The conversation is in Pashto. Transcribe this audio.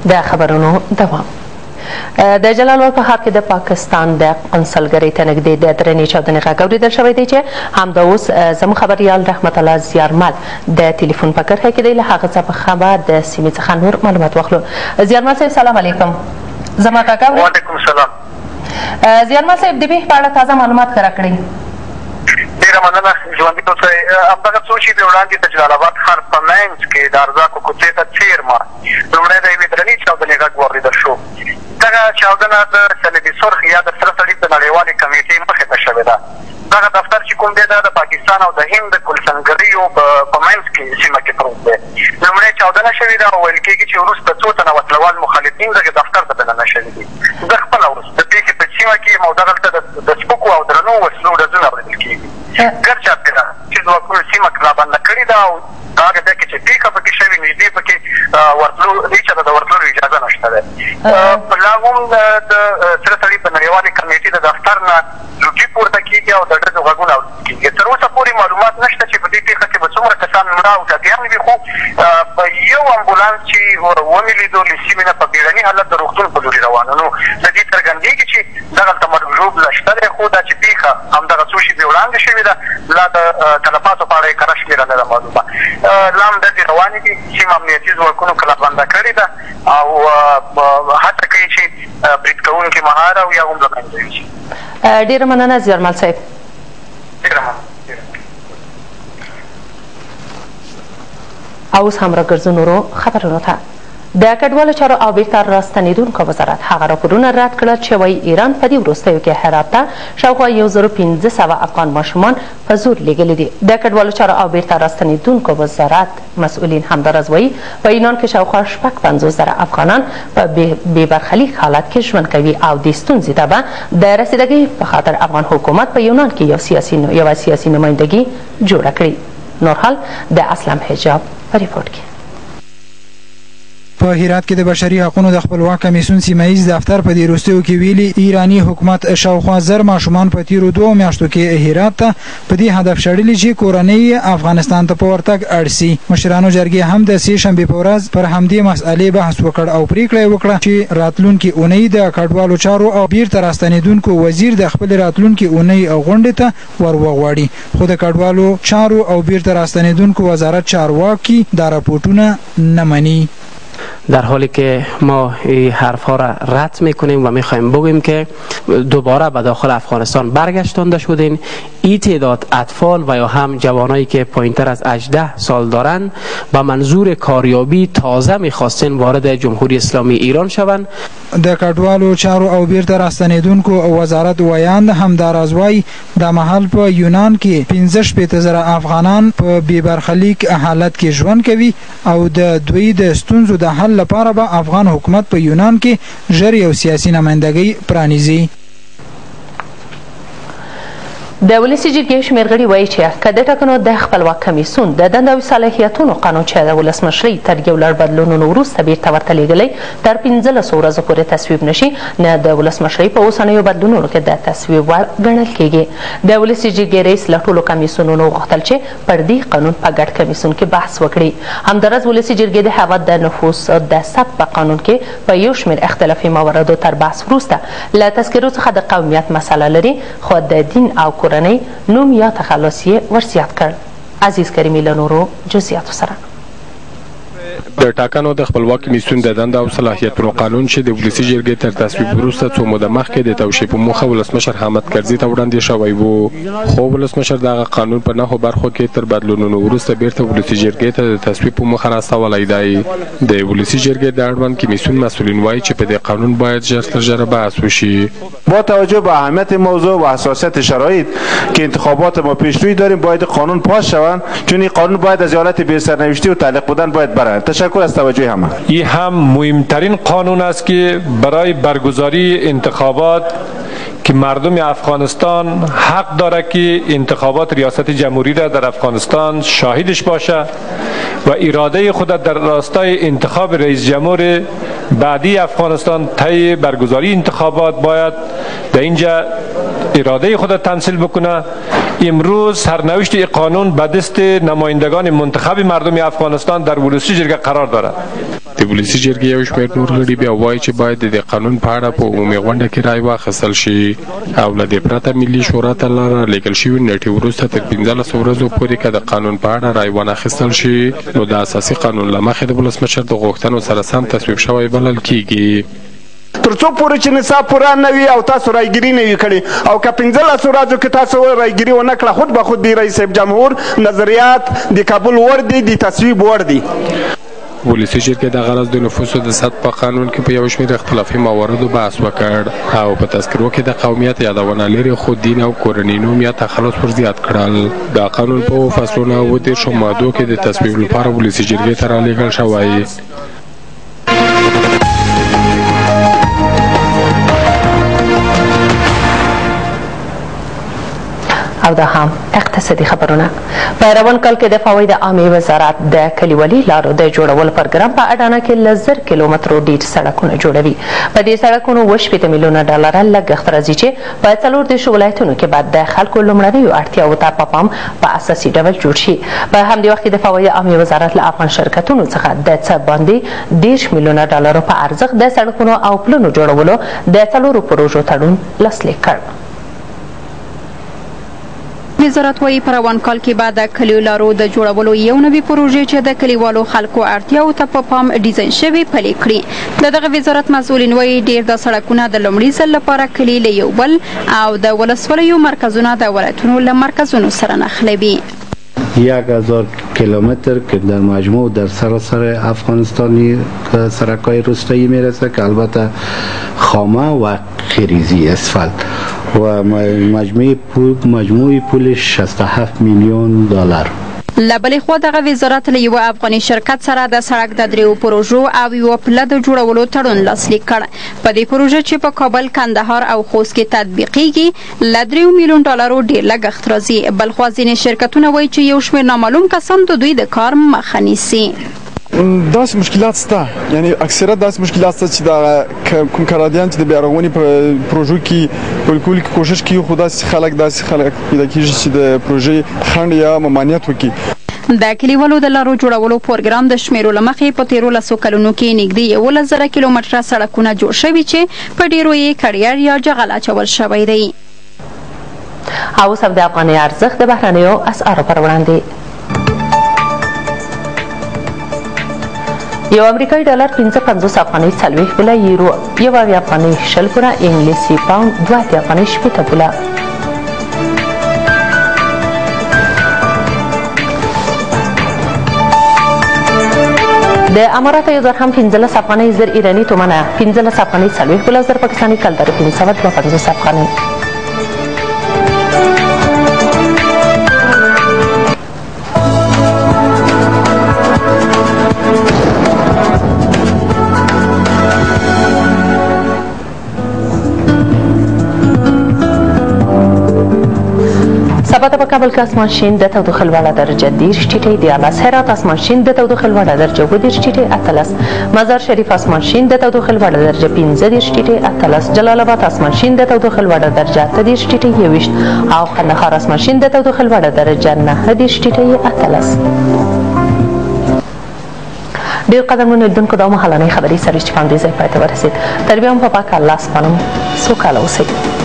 د خبرونو دوام. د جلال آباد په ښار کې د پاکستان د قونسلګرۍ ته نږدې د درنې چاودنې غږ اورېدل شوی دی چې همدا اوس زموږ خبریال رحمت الله زیارمل د ټلیفون په کرښه کې دی. له هغه څه په خبر د سیمې څخه نور معلومات واخلو. زیارمل صاحب سلام علیکم. زما کاکا وعلیکم السلام. زیارمل صاحب د پیښې په اړه تازه معلومات راکړئ. ډېره مننه ژوندي اوسئ. همدغه څو شېبې وړاندې د جلال آباد ښار په منځ کې د ارزاقو کوڅې ته څیرمه لومړی د یوې درنې چاودنې غږ واورېدل شو. دغه چاودنه د صلیبي سرخ یا د سره صلیب د نړیوالې کمیټې مخې ته شوې ده. دغه دفتر چې کوم دی د پاکستان او د هند د قونسلګریو په منځ کې سیمه کې پروت دی. لومړی چاودنه شوې ده او ویل کېږي چې وروسته څو تنه وسلوال مخالفین دغه دفتر ته دننه شوي دي. زه خپله اوس د پیښې په سیمه کې یم او دغلته د سپکو او درنو وسلو ډزونه اورېدل کېږي. ګر چاپېره چې ځواکونو سیمه رابنده کړې ده او هغه ځای کې چې پیښه پکې شوې نږدې پکې ورتلو هېچا ته د ورتللو اجازه نشته دی. لا هم د سره صلیب د نړیوالې کمیټې د دفتر نه لوټي پورته کېږي او د ډزو غږونه اورېدل کېږي. تر اوسه پورې معلومات نشته چې په دې پیښه کې به څومره کسان مړه او ټپیان وي، خو په یو امبولانس چې ومې لیدو له سیمې نه په بېړني حالت د روغتون په لوري روان نو د دې څرګندېږي چې دغلته مرګ ژوبله شته دی، خو دا چې پیښه همدغه څو شېبې وړاندې شوې ده لا د تلفاتو په اړه یې کره شمېره نه ده معلومه. لا هم ډزې روانې دي. سیمه امنیتي ځواکونو کلابنده کړې ده او هڅه کوي چې برید کوونکي مهار او یا هم له منځه یوسي. ډېره مننه زیارمل صاحب. ډېره مننه. اوس هم راګرځو نورو خبرونو ته. د کډوالو چارو او بیرته راستنېدونکو وزارت هغه راپورونه رد کړل چې وایي ایران په دې وروستیو کې هرات ته شاوخوا 1500 افغان ماشومان په زور لیږلي دي. د کډوالو چارو او بیرته راستنېدونکو وزارت مسؤلین همداراز وایي په ایران کې شاوخوا 55,000 افغانان په بې برخلیک حالت کې ژوند کوي او دې ستونزې ته به د رسیدګۍ په خاطر افغان حکومت په یونان کې یوه سیاسي نمایندګي جوړه کړې. نور حال د اسلم حجاب په ریپورټ کې. په هرات کې د بشري حقوقو د خپلواک کمیسیون سیمه‌ییز دفتر په دې وروستیو کې ویلي ایرانی حکومت شاوخوا 1000 ماشومان په تیرو 2 میاشتو کې هرات ته په دې هدف شړلي چې کورنۍ افغانستان ته په ورتګ اړ سي. مشرانو جرګې هم د سې شنبې په ورځ پر همدې مسئلې بحث وکړ او پریکړه وکړه چې راتلونکي اونۍ د کډوالو چارو او بیرته راستنېدونکو وزیر د خپل راتلونکي اونۍ غونډې ته ورغواړي، خو د کډوالو چارو او بیرته راستنېدونکو وزارت چارواکي دا راپورټونه نه مني. در حالی که ما این حرف ها را رد میکنیم و میخوایم بگوییم که دوباره به داخل افغانستان برگشتانده شدین. این تعداد اطفال و یا هم جوانایی که پایینتر از 18 سال دارند به منظور کاریابی تازه میخواستین وارد جمهوری اسلامی ایران شوند. د کډوالو چارو او بیرته راستنېدونکو وزارت ویاند همداراز وایي د مهال په یونان کې 15,000 افغانان په بې برخلیک حالت کې ژوند کوي او د دوی د ستونزو د حل لپاره به افغان حکومت په یونان کې ژر یو سیاسي نمایندګي پرانیزي. د ولسي جرګې شمېرغړي وایي چې که د ټاکنو د خپلواک کمیسیون د دندو او صلاحیتونو قانون چې د ولسمشرۍ تر یو لړ بدلونونو وروسته بیرته ورته لیږلی تر 15 ورځو پورې تصویب نشي، نه د ولسمشرۍ په اوسنیو بدلونونو کې د تصویب وړ ګڼل کېږي. د ولسي جرګې رئیس له ټولو کمیسیونونو وغوښتل چې پر دې قانون په ګډ کمیسیون کې بحث وکړي. همداراز ولسي جرګې د هغه د نفوس د ثبت په قانون کې په یو شمېر اختلافي مواردو تر بحث وروسته له تذکرو څخه د قومیت مسله لري، خو د دین او کورنۍ نوم یا تخلص یې ورزیات کړ. عزیز کریمي له نورو جزئیاتو سره. د ټاکنو د خپلواک کمیسیون د دندو او صلاحیتونو قانون چې د ولسي جرګې تر تصویب وروسته څو موده مخکې د توشیح په موخه ولسمشر حامد کرزي ته وړاندې شوی و، خو ولسمشر دغه قانون په 9 برخو کې تر بدلونونو وروسته بیرته ولسي جرګې ته د تصویب په موخه راستولی دی. د ولسي جرګې د اړوند کمیسیون مسؤلین وایي چې په دې قانون باید ژر تر ژره بحث وشي. با توجه به اهمیت موضوع و حساسیت شرایط که انتخابات ما پیش روی داریم باید قانون پاس شوند، چون این قانون باید از حالت بی سرنوشتی و تعلیق بودن باید برآید. تشکر از توجه همه. این هم مهمترین قانون است که برای برگزاری انتخابات که مردم افغانستان حق داره که انتخابات ریاست جمهوری را در افغانستان شاهدش باشه و اراده خود در راستای انتخاب رئیس جمهور بعدی افغانستان طی برگزاری انتخابات باید در اینجا اراده خود تمثیل بکنه. امروز سرنوشت این قانون به دست نمایندگان منتخب مردم افغانستان در ولسی جرګه قرار دارد. د ولسی جرګې یو شمېر نور غړي بیا وایي چې باید د قانون په اړه په عمومي غونډه کې رای واخیستل شي او له دې پرته ملي شورا ته لیږل شوي نیټې وروسته تر 15 ورځو پورې که د قانون په اړه رای ونه اخیستل شي نو د اساسي قانون له مخې د ولسمشر د غوښتنو سره سم تصویب شوی بلل کیږي. تر څو پورې چې نصاب پوره نه وي او تاسو رایګیري نه وي کړې او که 15 ورځو کې تاسو رایګیري ونه کړه خود به خود د رئیس جمهور نظریات د کابل وړ دي د تصویب وړ دي. ولسی جرګې د غرض د نفوسو د سطح په قانون کې په یو شمېر اختلافي مواردو بحث وکړ او په تذکرو کې د قومیت یادونه لري خو دین او کورنۍ نوم یا تخلص پر زیات کړل. دا قانون په فصلونو او د شمادو کې د تصویب لپاره ولسی جرګې ته رالیږل شوی. او دا هم اقتصادي خبرونه. په روان کال کې د فواید عامه وزارت د کلیوالي لارو د جوړولو پروګرام په اډانه کې له 1000 کیلومترو ډیر سړکونه جوړوي. په دې سړکونو 8 میلیونه ډالر لګښت راځي چې په 14 ولایتونو کې بعد د خلکو لومړنیو اړتیاوو ته په پام په اساسي ډول جوړ شي. په همدې وخت کې د فواید عامه وزارت له افغان شرکتونو څخه د څه باندې 10 میلیونه ډالر په ارزښت د سړکونو او پلونو جوړولو د 4 پروژو تړون لاسلیک کړ. وزارت وايي په روان کال کې بعد د کلیو لارو د جوړولو یو نوې پروژې چې د کلیوالو خلکو اړتیاو ته په پام ډیزاین شوي پلي کړي. دغه وزارت مسؤلین وايي ډیر د سړکونه د لومړي ځل لپاره کلی له یو بل او د ولسوالیو مرکزونه د ولایتونو له مرکزونو سره نښلوي. 1000 کیلومتر که در مجموع در سراسر افغانستانی سرک‌های روستایی میرسه که البته خامه و خریزی اسفالت و مجموعی پول 67 میلیون دلار. لبلې خوا دغه وزارت له یو افغاني شرکت سره د سړک د 3 پروژو او یو پله د جوړولو تړون لاسلیک کړ. په دې پروژه چې په کابل، کندهار او خوست کې تطبیقیږي له 3 میلیون ډالرو ډیر لګښت راځي. بل خوا ځینې شرکتونه وایي چې یو شمېر نامعلوم کسان د دوی د کار مخه نیسي. داسې مشکلات شته، یعنی اکثریت داسې مشکلات شته چې د کوم کارادیان چې د بیارغونې په پروژو کې په کول کې کوشش کوي خو داسې خلک پیدا کېږي چې د پروژې خنډ یا ممانعت وکړي. د کلیوالو د لارو جوړولو پروګرام د شمیرو له مخې په 13 کلونو کې نږدې 11,000 کیلومتره سړکونه جوړ شوي چې په ډیرو یې کړیار یا جغل اچول شوی دی. او اوس د افغانۍ ارزښت د بهرنیو اسعارو پر وړاندې. یو امریکایي ډالر 55 افغانۍ 40 پوله، یورو 1 افغانۍ 20 پوله، انګلیسي پاوند 2 افغانۍ 80 پوله. د اماراتو یو درهم 15 افغانۍ، 1000 ایراني تومنه 15 افغانۍ 40 پوله، 1000 پاکستاني کلدر 552 افغانۍ. سبا په کابل کې اسمان شین د تودوخې لوړه درجه 10 ټیټې 14، هرات اسمان شین د تودوخې لوړه درجه 10 ټیټې 18، مزار شریف اسمان شین د تودوخې لوړه درجه 15 ټیټې 18، جلال آباد اسمان شین د تودوخې لوړه درجه 8 ټیټې 21 او کندهار اسمان شین د تودوخې لوړه درجه 9 ټیټې 18. ډیر قدرمنو لیدونکو دا مهالنۍ خبري سره چې په همدې ځای پای ته ورسېد. تر بیا هم په پاک الله سپارم. سوکاله اوسئ.